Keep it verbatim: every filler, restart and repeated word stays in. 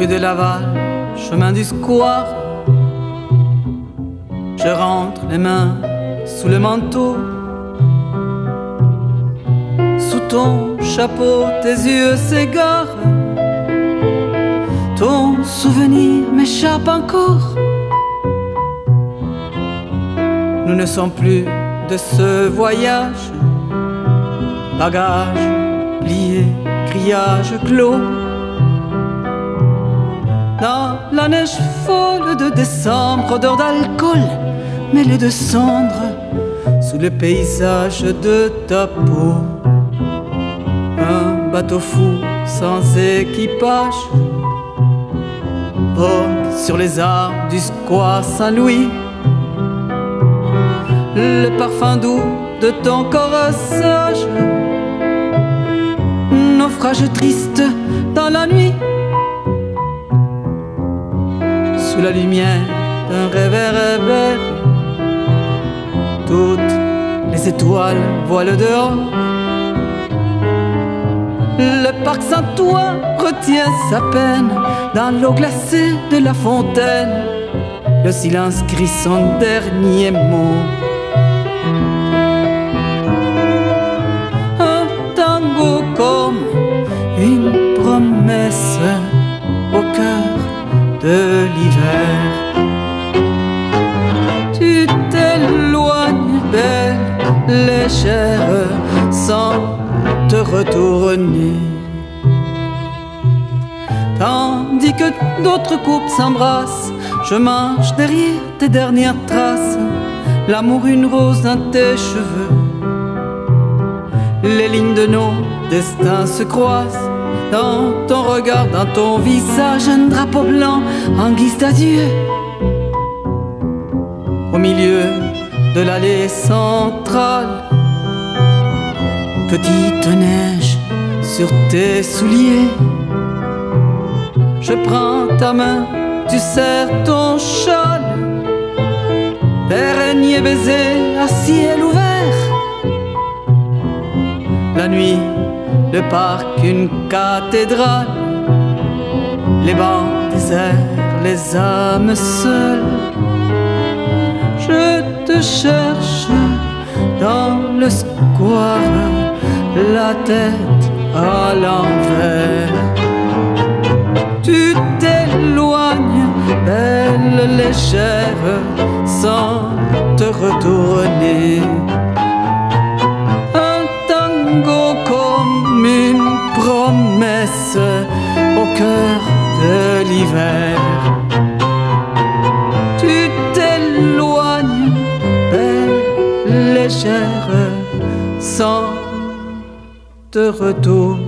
Rue de Laval, chemin du square, je rentre les mains sous le manteau. Sous ton chapeau, tes yeux s'égarent. Ton souvenir m'échappe encore. Nous ne sommes plus de ce voyage. Bagages pliés, grillage clos. Dans la neige folle de décembre, odeur d'alcool mêlée de cendres sous le paysage de ta peau. Un bateau fou sans équipage vogue sur les arbres du square Saint-Louis. Le parfum doux de ton corps sage, naufrage triste dans la nuit. Sous la lumière d'un réverbère, toutes les étoiles voilent dehors. Le parc Saint-Ouen retient sa peine dans l'eau glacée de la fontaine. Le silence crie son dernier mot. Un tango comme une promesse au cœur de l'hiver. Tu t'éloignes, belle, légère, sans te retourner. Tandis que d'autres couples s'embrassent, je marche derrière tes dernières traces. L'amour, une rose dans tes cheveux. Les lignes de nos destins se croisent. Dans ton regard, dans ton visage, un drapeau blanc en guise d'adieu. Au milieu de l'allée centrale, petite neige sur tes souliers. Je prends ta main, tu serres ton châle. Dernier baiser à ciel ouvert. La nuit, le parc, une cathédrale. Les bancs déserts, les âmes seules. Je te cherche dans le square, la tête à l'envers. Tu t'éloignes, belle légère, sans te retourner. Un tango comme une promesse au cœur de l'hiver. Tu t'éloignes, belle légère, sans te retourner.